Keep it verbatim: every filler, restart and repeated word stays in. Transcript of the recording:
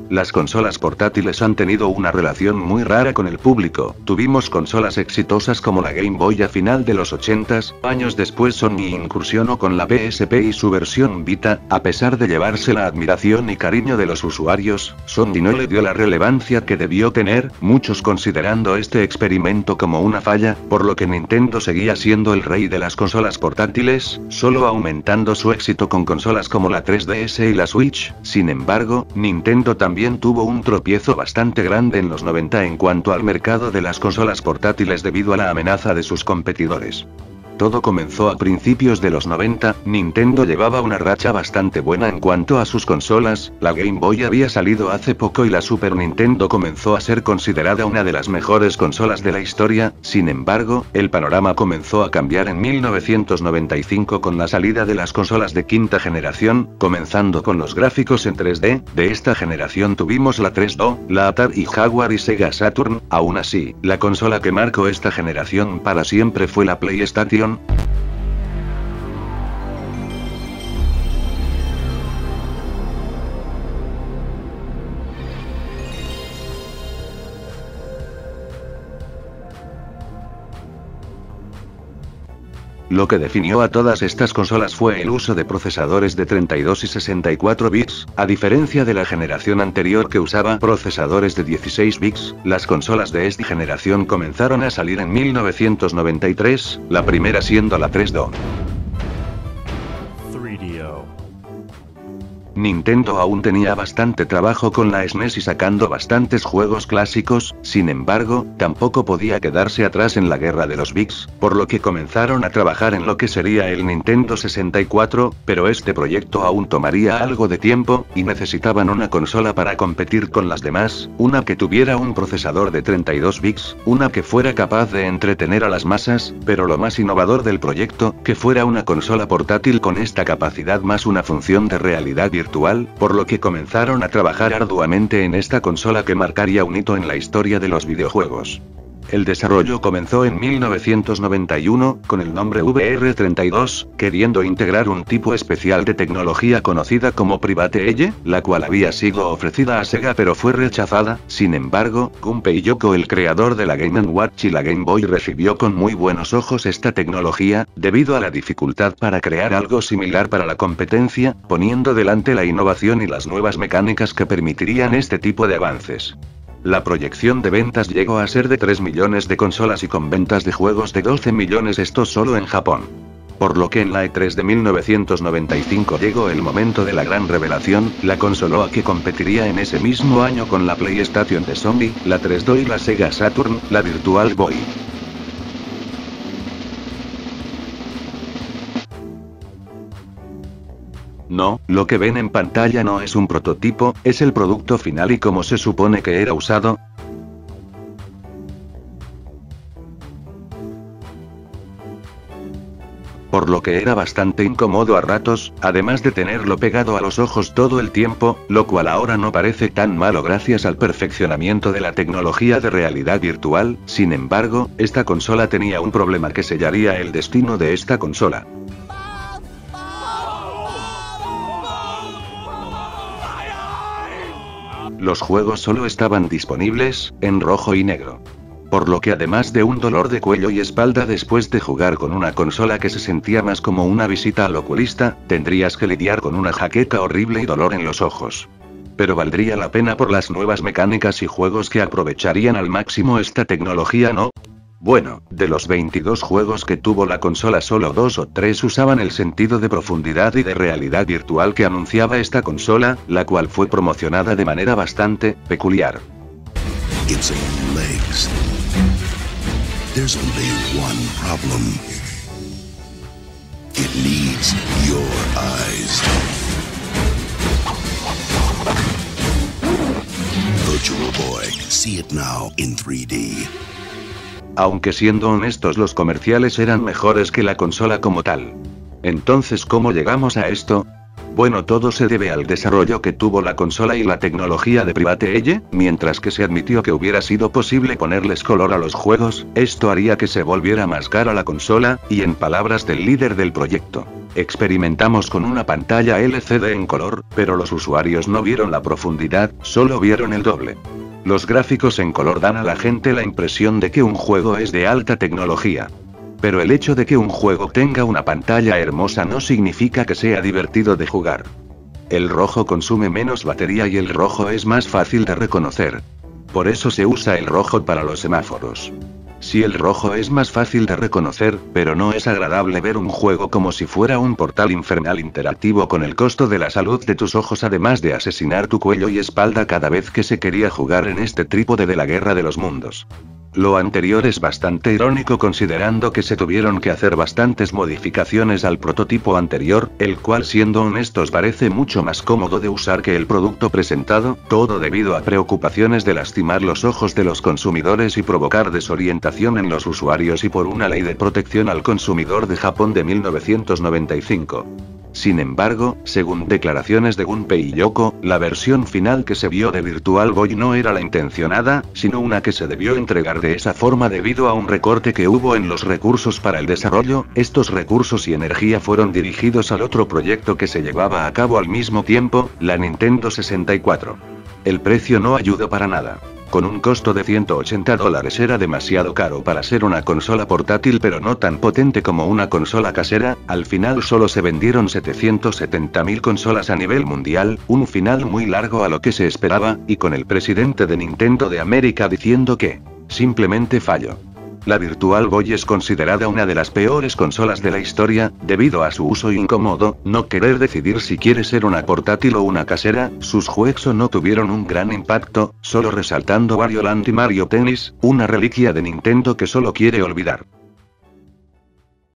Las consolas portátiles han tenido una relación muy rara con el público. Tuvimos consolas exitosas como la Game Boy a final de los ochentas, años después Sony incursionó con la P S P y su versión Vita. A pesar de llevarse la admiración y cariño de los usuarios, Sony no le dio la relevancia que debió tener, muchos considerando este experimento como una falla, por lo que Nintendo seguía siendo el rey de las consolas portátiles, solo aumentando su éxito con consolas como la tres D S y la Switch. Sin embargo, Nintendo también tuvo un tropiezo bastante grande en los noventa en cuanto al mercado de las consolas portátiles debido a la amenaza de sus competidores. Todo comenzó a principios de los noventa, Nintendo llevaba una racha bastante buena en cuanto a sus consolas, la Game Boy había salido hace poco y la Super Nintendo comenzó a ser considerada una de las mejores consolas de la historia. Sin embargo, el panorama comenzó a cambiar en mil novecientos noventa y cinco con la salida de las consolas de quinta generación, comenzando con los gráficos en tres D, de esta generación tuvimos la tres D O, la Atari Jaguar y Sega Saturn. Aún así, la consola que marcó esta generación para siempre fue la PlayStation. Lo que definió a todas estas consolas fue el uso de procesadores de treinta y dos y sesenta y cuatro bits, a diferencia de la generación anterior que usaba procesadores de dieciséis bits. Las consolas de esta generación comenzaron a salir en mil novecientos noventa y tres, la primera siendo la tres D O. Nintendo aún tenía bastante trabajo con la S N E S y sacando bastantes juegos clásicos, sin embargo, tampoco podía quedarse atrás en la guerra de los bits, por lo que comenzaron a trabajar en lo que sería el Nintendo sesenta y cuatro, pero este proyecto aún tomaría algo de tiempo, y necesitaban una consola para competir con las demás, una que tuviera un procesador de treinta y dos bits, una que fuera capaz de entretener a las masas, pero lo más innovador del proyecto, que fuera una consola portátil con esta capacidad más una función de realidad virtual. Por lo que comenzaron a trabajar arduamente en esta consola que marcaría un hito en la historia de los videojuegos. El desarrollo comenzó en mil novecientos noventa y uno, con el nombre V R treinta y dos, queriendo integrar un tipo especial de tecnología conocida como Private Eye, la cual había sido ofrecida a Sega pero fue rechazada. Sin embargo, Gunpei Yokoi, el creador de la Game and Watch y la Game Boy, recibió con muy buenos ojos esta tecnología, debido a la dificultad para crear algo similar para la competencia, poniendo delante la innovación y las nuevas mecánicas que permitirían este tipo de avances. La proyección de ventas llegó a ser de tres millones de consolas y con ventas de juegos de doce millones, esto solo en Japón. Por lo que en la E tres de mil novecientos noventa y cinco llegó el momento de la gran revelación, la consola que competiría en ese mismo año con la PlayStation de Sony, la tres D O y la Sega Saturn, la Virtual Boy. No, lo que ven en pantalla no es un prototipo, es el producto final y cómo se supone que era usado. Por lo que era bastante incómodo a ratos, además de tenerlo pegado a los ojos todo el tiempo, lo cual ahora no parece tan malo gracias al perfeccionamiento de la tecnología de realidad virtual. Sin embargo, esta consola tenía un problema que sellaría el destino de esta consola. Los juegos solo estaban disponibles en rojo y negro. Por lo que además de un dolor de cuello y espalda después de jugar con una consola que se sentía más como una visita al oculista, tendrías que lidiar con una jaqueca horrible y dolor en los ojos. Pero valdría la pena por las nuevas mecánicas y juegos que aprovecharían al máximo esta tecnología, ¿no? Bueno, de los veintidós juegos que tuvo la consola, solo dos o tres usaban el sentido de profundidad y de realidad virtual que anunciaba esta consola, la cual fue promocionada de manera bastante peculiar. It's a legs. There's only one problem. It needs your eyes. Virtual Boy, see it now in three D. Aunque siendo honestos, los comerciales eran mejores que la consola como tal. Entonces, ¿cómo llegamos a esto? Bueno, todo se debe al desarrollo que tuvo la consola y la tecnología de Private Eye, mientras que se admitió que hubiera sido posible ponerles color a los juegos, esto haría que se volviera más cara la consola, y en palabras del líder del proyecto, experimentamos con una pantalla L C D en color, pero los usuarios no vieron la profundidad, solo vieron el doble. Los gráficos en color dan a la gente la impresión de que un juego es de alta tecnología. Pero el hecho de que un juego tenga una pantalla hermosa no significa que sea divertido de jugar. El rojo consume menos batería y el rojo es más fácil de reconocer. Por eso se usa el rojo para los semáforos. Si el rojo es más fácil de reconocer, pero no es agradable ver un juego como si fuera un portal infernal interactivo con el costo de la salud de tus ojos, además de asesinar tu cuello y espalda cada vez que se quería jugar en este trípode de la guerra de los mundos. Lo anterior es bastante irónico considerando que se tuvieron que hacer bastantes modificaciones al prototipo anterior, el cual, siendo honestos, parece mucho más cómodo de usar que el producto presentado, todo debido a preocupaciones de lastimar los ojos de los consumidores y provocar desorientación en los usuarios y por una ley de protección al consumidor de Japón de mil novecientos noventa y cinco. Sin embargo, según declaraciones de Gunpei y Yoko, la versión final que se vio de Virtual Boy no era la intencionada, sino una que se debió entregar de esa forma debido a un recorte que hubo en los recursos para el desarrollo. Estos recursos y energía fueron dirigidos al otro proyecto que se llevaba a cabo al mismo tiempo, la Nintendo sesenta y cuatro. El precio no ayudó para nada. Con un costo de ciento ochenta dólares era demasiado caro para ser una consola portátil, pero no tan potente como una consola casera. Al final solo se vendieron setecientos setenta mil consolas a nivel mundial, un final muy largo a lo que se esperaba, y con el presidente de Nintendo de América diciendo que simplemente falló. La Virtual Boy es considerada una de las peores consolas de la historia, debido a su uso incómodo, no querer decidir si quiere ser una portátil o una casera. Sus juegos no tuvieron un gran impacto, solo resaltando Wario Land y Mario Tennis, una reliquia de Nintendo que solo quiere olvidar.